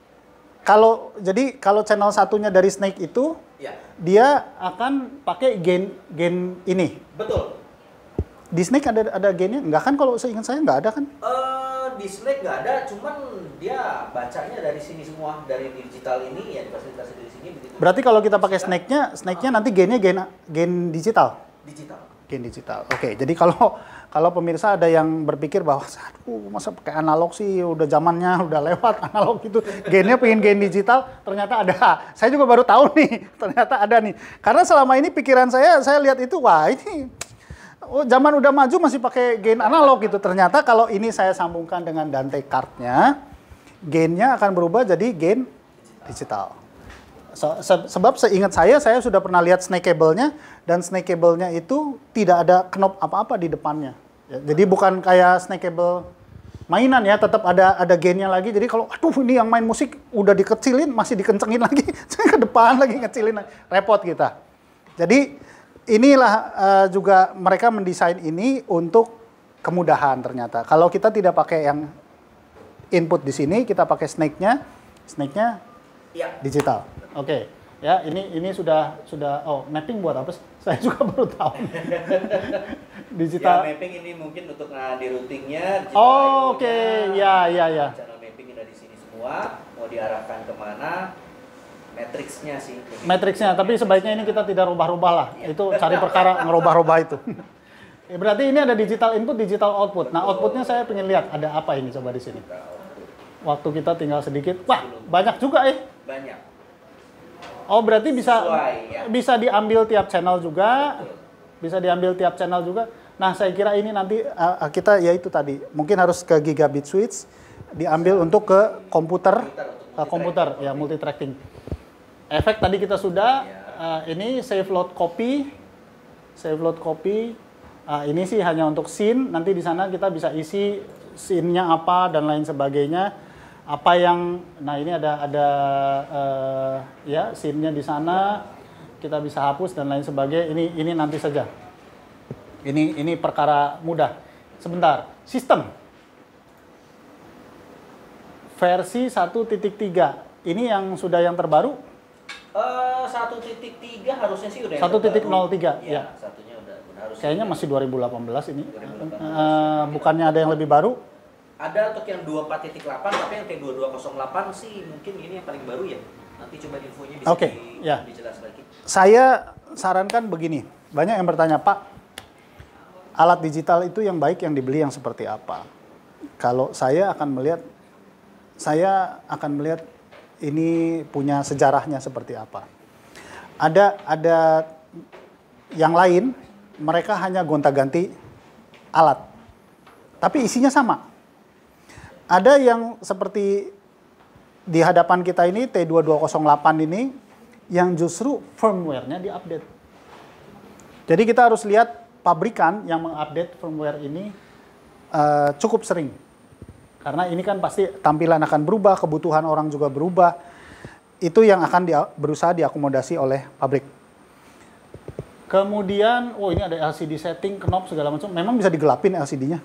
Kalau channel satunya dari snake itu, Ya, dia akan pakai gain ini. betul. Di snake ada gainnya? Enggak kan, kalau seingat saya enggak ada kan? Di Slack nggak ada, cuman dia bacanya dari sini semua, dari digital ini ya difasilitasi dari sini begitu. Berarti kalau kita pakai snake-nya nanti gain digital. Digital. Gain digital. Oke, jadi kalau pemirsa ada yang berpikir bahwa aduh masa pakai analog sih, udah zamannya udah lewat analog gitu. Gainnya pengen gain digital, ternyata ada. Saya juga baru tahu nih, ternyata ada nih. Karena selama ini pikiran saya lihat itu, wah ini oh zaman udah maju masih pakai gain analog gitu. Ternyata kalau ini saya sambungkan dengan Dante card-nya, gain-nya akan berubah jadi gain digital. Sebab seingat saya sudah pernah lihat snake cable-nya, dan snake cable-nya itu tidak ada knob apa-apa di depannya. Ya, jadi bukan kayak snake cable mainan ya, tetap ada gain-nya lagi. Jadi kalau aduh ini yang main musik udah dikecilin, masih dikencengin lagi, saya ke depan lagi ngecilin, repot kita. Jadi inilah juga mereka mendesain ini untuk kemudahan ternyata. Kalau kita tidak pakai yang input di sini, kita pakai snake-nya Ya. digital. Oke. Ya, ini sudah oh, mapping buat apa sih? Saya juga baru tahu. Digital. Ya, mapping ini mungkin untuk di routingnya. Oh, oke. Ya. Channel mapping ada di sini semua. Mau diarahkan kemana? Matrixnya sih. Matrixnya, tapi sebaiknya ini kita tidak rubah-rubah lah. Ya. Itu cari perkara ngerubah-rubah itu. Ya, berarti ini ada digital input, digital output. Nah, outputnya saya pengen lihat ada apa ini coba di sini. Waktu kita tinggal sedikit. Wah, banyak juga ya. Banyak. Oh, berarti bisa Sesuai, ya. bisa diambil tiap channel juga. Bisa diambil tiap channel juga. Nah, saya kira ini nanti kita ya itu tadi. Mungkin harus ke gigabit switch, diambil untuk ke komputer ya multi tracking. Efek tadi kita sudah ini save load copy. Ini sih hanya untuk scene. Nanti di sana kita bisa isi scene-nya apa dan lain sebagainya. Apa yang, nah ini ada ya scene-nya di sana, kita bisa hapus dan lain sebagainya. Ini nanti saja. Ini perkara mudah. Sebentar, sistem versi 1.3. Ini yang sudah yang terbaru? 1.3 harusnya sih udah. 1.03 ya. Satunya udah harus. Kayaknya masih 2018 ini. 2018. Bukannya ada yang lebih baru? Ada untuk yang 24.8, tapi yang T2208 sih mungkin ini yang paling baru ya. Nanti coba infonya bisa dijelas lagi. Saya sarankan begini, banyak yang bertanya, Pak, alat digital itu yang baik yang dibeli yang seperti apa? Kalau saya akan melihat ini punya sejarahnya seperti apa. Ada yang lain, mereka hanya gonta-ganti alat, tapi isinya sama. Ada yang seperti di hadapan kita ini, T2208 ini, yang justru firmware-nya diupdate. Jadi kita harus lihat pabrikan yang mengupdate firmware ini cukup sering. Karena ini kan pasti tampilan akan berubah, kebutuhan orang juga berubah. Itu yang akan berusaha diakomodasi oleh pabrik. Kemudian, oh ini ada LCD setting, knob segala macam. Memang bisa digelapin LCD-nya?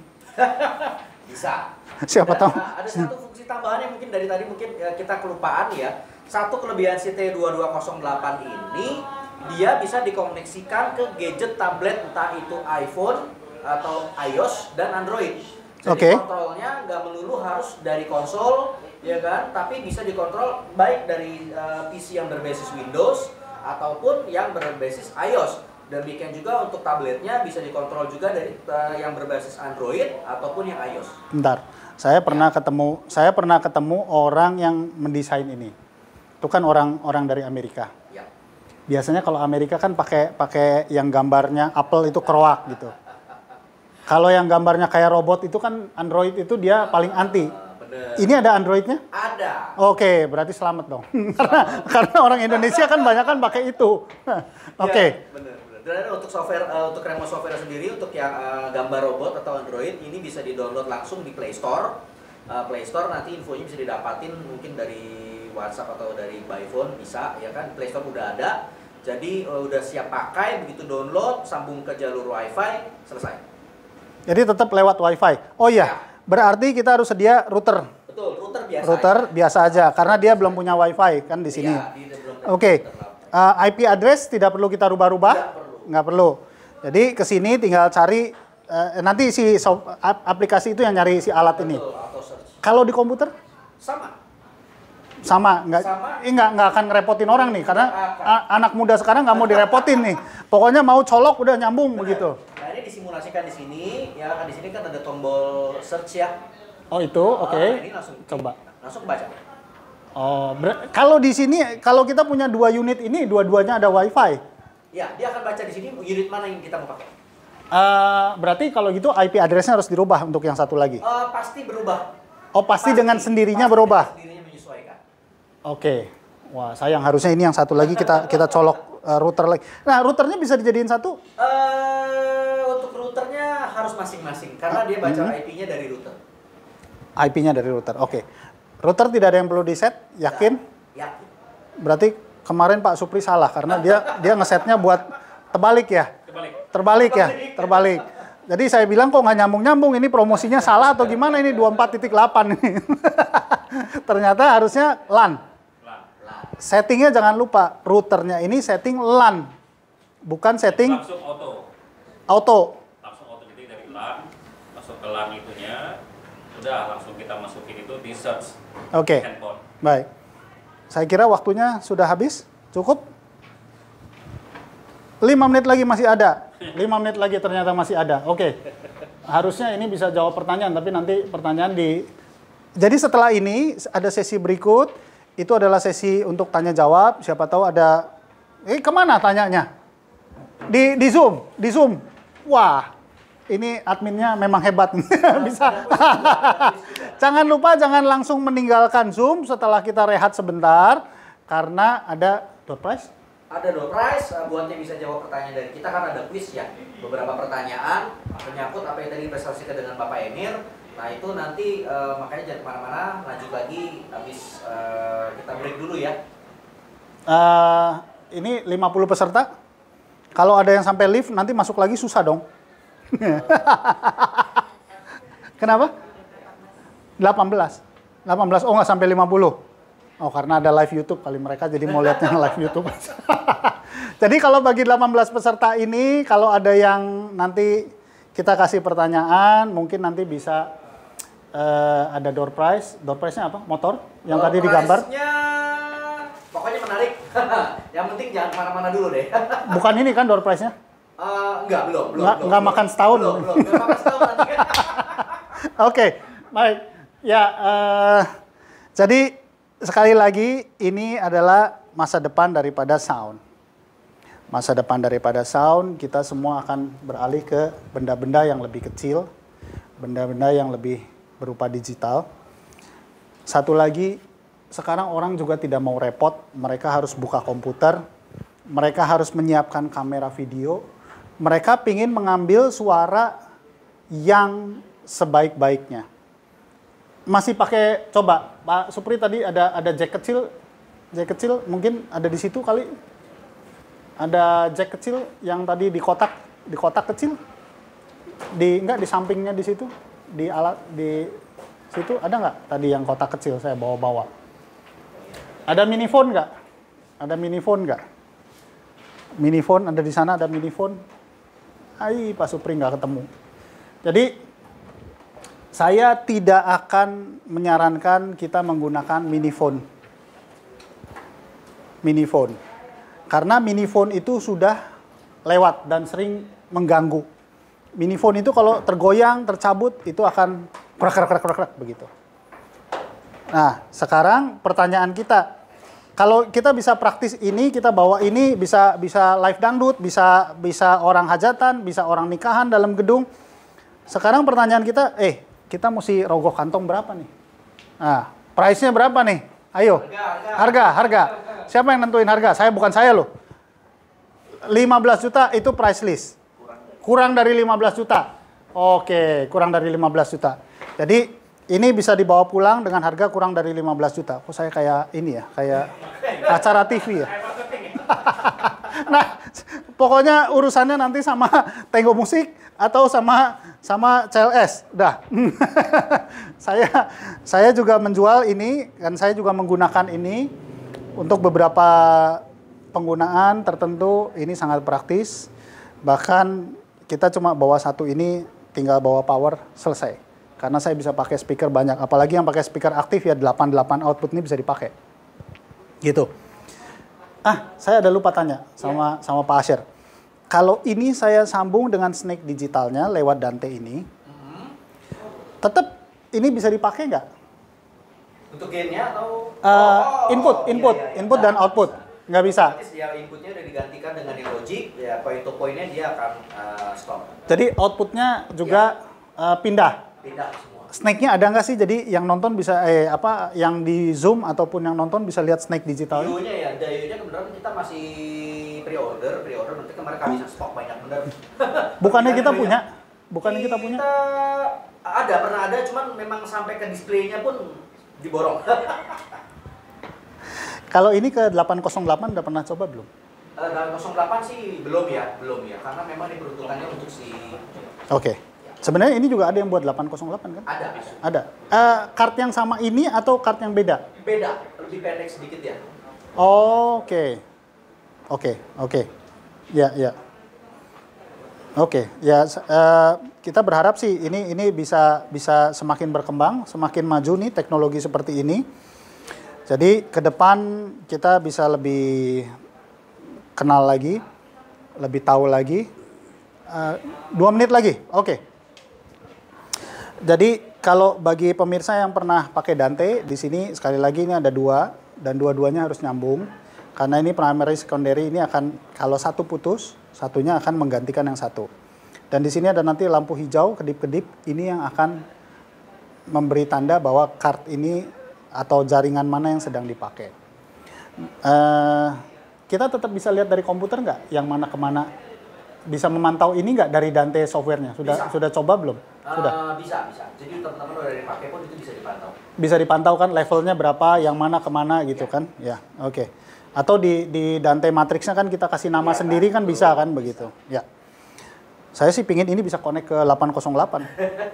Bisa. Siapa tahu. Ada satu fungsi tambahan yang mungkin dari tadi mungkin kita kelupaan ya. Satu kelebihan si T2208 ini, dia bisa dikoneksikan ke gadget tablet, entah itu iPhone atau iOS dan Android. Jadi kontrolnya nggak melulu harus dari konsol, ya kan? Tapi bisa dikontrol baik dari PC yang berbasis Windows ataupun yang berbasis iOS. Demikian juga untuk tabletnya bisa dikontrol juga dari yang berbasis Android ataupun yang iOS. Bentar, saya pernah ketemu orang yang mendesain ini. Itu kan orang dari Amerika. Ya. Biasanya kalau Amerika kan pakai yang gambarnya Apple itu keroak gitu. Kalau yang gambarnya kayak robot itu kan Android itu dia paling anti. Bener. Ini ada Androidnya? Ada. Oke, berarti selamat dong. karena orang Indonesia kan banyak kan pakai itu. Oke. Ya, bener. Dan untuk software, untuk remote software sendiri, untuk yang gambar robot atau Android, ini bisa di-download langsung di Play Store. Play Store nanti infonya bisa didapatin mungkin dari WhatsApp atau dari by phone, bisa, ya kan? Play Store udah ada, jadi udah siap pakai, begitu download, sambung ke jalur WiFi, selesai. Jadi tetap lewat WiFi. Oh iya, berarti kita harus sedia router. Betul, router biasa. Router biasa aja, karena dia belum punya WiFi kan di sini. Oke. IP address tidak perlu kita rubah-rubah. Nggak perlu. Jadi ke sini tinggal cari nanti si aplikasi itu yang nyari si alat ini. Kalau di komputer? Sama, nggak akan ngerepotin orang nih, karena anak muda sekarang nggak mau direpotin nih. Pokoknya mau colok udah nyambung. Bener. Begitu. Nah ini disimulasikan di sini, ya kan di sini kan ada tombol search ya. Oh itu, oke. Ini langsung coba. Langsung baca. Oh, kalau di sini kalau kita punya 2 unit ini, dua-duanya ada WiFi. Ya, dia akan baca di sini unit mana yang kita mau pakai. Berarti kalau gitu IP address-nya harus dirubah untuk yang satu lagi. Pasti berubah. Oh, pasti dengan sendirinya berubah. Sendirinya menyesuaikan. Oke. Wah, sayang harusnya ini yang satu lagi kita colok router lagi. Nah, routernya bisa dijadiin satu? Untuk routernya harus masing-masing karena dia baca IP-nya dari router. IP-nya dari router. Oke. Router tidak ada yang perlu di-set, yakin? Yakin. Berarti kemarin Pak Supri salah karena dia ngesetnya buat terbalik ya? Terbalik ya? Terbalik. Jadi saya bilang kok nggak nyambung-nyambung, ini promosinya salah atau gimana ini 24.8 ini. Ternyata harusnya LAN. Settingnya jangan lupa, routernya ini setting LAN, bukan setting langsung auto. Langsung auto, jadi dari LAN masuk ke LAN itunya, udah langsung kita masukin itu di search handphone. Baik. Saya kira waktunya sudah habis, cukup. 5 menit lagi masih ada. 5 menit lagi ternyata masih ada. Oke. Harusnya ini bisa jawab pertanyaan, tapi nanti pertanyaan di... Jadi setelah ini ada sesi berikut. Itu adalah sesi untuk tanya jawab. Siapa tahu ada... kemana tanyanya? Di Zoom. Di Zoom. Wah, ini adminnya memang hebat. Bisa. Jangan lupa, jangan langsung meninggalkan Zoom setelah kita rehat sebentar. Karena ada door prize. Ada door prize, buat yang bisa jawab pertanyaan dari kita kan ada quiz ya. Beberapa pertanyaan menyangkut apa yang tadi dipresentasikan dengan Bapak Emir. Nah itu nanti makanya jangan kemana-mana, lanjut lagi habis kita break dulu ya. Ini 50 peserta. Kalau ada yang sampai lift nanti masuk lagi susah dong. Kenapa? 18. Oh nggak sampai 50. Oh karena ada live YouTube kali mereka jadi mau lihatnya live YouTube. Jadi kalau bagi 18 peserta ini kalau ada yang nanti kita kasih pertanyaan mungkin nanti bisa ada door prize. Door prize-nya apa? Motor yang door tadi digambar. Pokoknya menarik. Yang penting jangan kemana-mana dulu deh. Bukan ini kan door prize-nya? Belum. Nggak makan setahun. Belum. Nggak makan setahun nanti. Oke, baik. Ya, jadi sekali lagi ini adalah masa depan daripada sound. Masa depan daripada sound, kita semua akan beralih ke benda-benda yang lebih kecil, benda-benda yang lebih berupa digital. Satu lagi, sekarang orang juga tidak mau repot, mereka harus buka komputer, mereka harus menyiapkan kamera video, mereka ingin mengambil suara yang sebaik-baiknya. Masih pakai, coba Pak Supri tadi ada jack kecil mungkin ada di situ kali. Ada jack kecil yang tadi di kotak kecil. Enggak di sampingnya di situ. Di alat di situ ada nggak tadi yang kotak kecil saya bawa-bawa? Ada minifone nggak? Ada minifone nggak? Minifone ada di sana, ada minifone. Pak Supri nggak ketemu. Jadi saya tidak akan menyarankan kita menggunakan minifone. Karena minifone itu sudah lewat dan sering mengganggu. Minifone itu kalau tergoyang, tercabut, itu akan krak begitu. Nah, sekarang pertanyaan kita, kalau kita bisa praktis ini, kita bawa ini, bisa live dangdut, bisa orang hajatan, bisa orang nikahan dalam gedung. Sekarang pertanyaan kita, kita mesti rogoh kantong berapa nih? Nah, price-nya berapa nih? Ayo, harga. Siapa yang nentuin harga? Bukan saya loh. 15 juta itu price list. Kurang dari 15 juta. Oke, kurang dari 15 juta. Jadi ini bisa dibawa pulang dengan harga kurang dari 15 juta. Kok saya kayak ini ya, kayak acara TV ya. Nah, pokoknya urusannya nanti sama Tenggo Musik atau sama CLS. Udah. Saya juga menjual ini, kan saya juga menggunakan ini untuk beberapa penggunaan tertentu. Ini sangat praktis. Bahkan kita cuma bawa satu ini, tinggal bawa power, selesai. Karena saya bisa pakai speaker banyak. Apalagi yang pakai speaker aktif ya 88 output ini bisa dipakai. Gitu. Saya ada lupa tanya sama Pak Asyir. Kalau ini saya sambung dengan Snake digitalnya lewat Dante ini, tetap ini bisa dipakai nggak? Untuk gain-nya atau? Input dan output. Nggak bisa. Otomatis dia inputnya udah digantikan dengan di logic, ya point to point-nya dia akan stop. Jadi outputnya juga pindah. Pindah semua. Snake-nya ada nggak sih? Jadi yang nonton bisa yang di Zoom ataupun yang nonton bisa lihat snake digitalnya? View-nya ya, daya-nya kebetulan kita masih pre-order nanti kemarin kami stok banyak bener. Bukannya kita punya? Bukannya kita punya? Pernah ada, cuman memang sampai ke display-nya pun diborong. Kalau ini ke 808 udah pernah coba belum? 808 sih belum ya, karena memang diperuntukannya untuk si. Oke. Sebenarnya ini juga ada yang buat 808 kan? Ada. Ada. Kart yang sama ini atau kart yang beda? Beda, lebih pendek sedikit ya. Oke. Ya. Oke, ya kita berharap sih ini bisa semakin berkembang, semakin maju nih teknologi seperti ini. Jadi ke depan kita bisa lebih kenal lagi, lebih tahu lagi. 2 menit lagi, oke. Jadi kalau bagi pemirsa yang pernah pakai Dante, di sini sekali lagi ini ada 2 dan dua-duanya harus nyambung. Karena ini primary secondary ini akan kalau satu putus, satunya akan menggantikan yang satu. Dan di sini ada nanti lampu hijau kedip-kedip, ini yang akan memberi tanda bahwa kart ini atau jaringan mana yang sedang dipakai. Kita tetap bisa lihat dari komputer nggak yang mana kemana? Bisa memantau ini nggak dari Dante softwarenya? Sudah coba belum? Sudah. Bisa. Jadi teman-teman udah dipakai pun itu bisa dipantau. Bisa dipantau kan levelnya berapa, yang mana kemana gitu kan? Ya, oke. Atau di Dante Matrixnya kan kita kasih nama sendiri kan bisa kan begitu? Ya. Saya sih pingin ini bisa connect ke 808.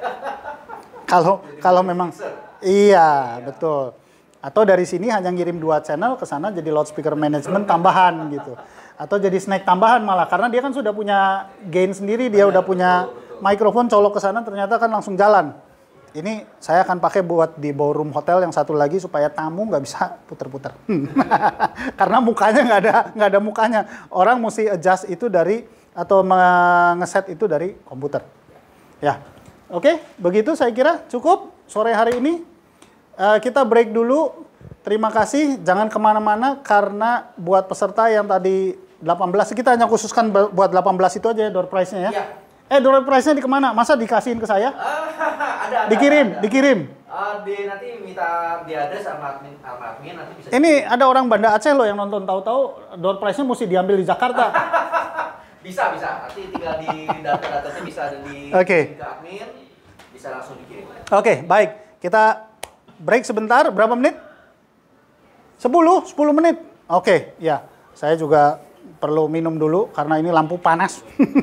Kalau memang iya, betul. Atau dari sini hanya ngirim 2 channel ke sana jadi loudspeaker management tambahan gitu. Atau jadi snack tambahan malah karena dia kan sudah punya gain sendiri, dia udah punya mikrofon, colok ke sana ternyata kan langsung jalan. Ini saya akan pakai buat di ballroom hotel yang satu lagi supaya tamu nggak bisa puter-puter. Karena mukanya nggak ada mukanya. Orang mesti adjust itu dari atau ngeset itu dari komputer. Ya, oke, begitu saya kira cukup sore hari ini. Kita break dulu. Terima kasih, jangan kemana-mana karena buat peserta yang tadi 18, kita hanya khususkan buat 18 itu aja ya door prize-nya ya. Iya. Door prize-nya di kemana? Masa dikasihin ke saya? Ada. Dikirim. Nanti minta diadres sama admin nanti bisa. Ini ada orang Banda Aceh loh yang nonton, tahu-tahu door prize-nya mesti diambil di Jakarta. Bisa. Nanti tinggal di data-datanya bisa ada di ke admin, bisa langsung dikirim. Oke, baik. Kita break sebentar, berapa menit? 10 menit. Oke, ya. Saya juga perlu minum dulu karena ini lampu panas.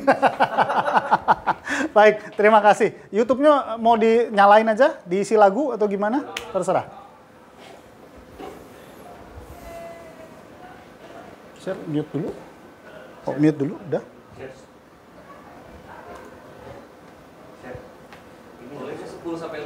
Baik, terima kasih. YouTube-nya mau dinyalain aja, diisi lagu atau gimana? Terserah. Share, mute dulu. Oh, mute dulu, udah. Ini boleh 10 sampai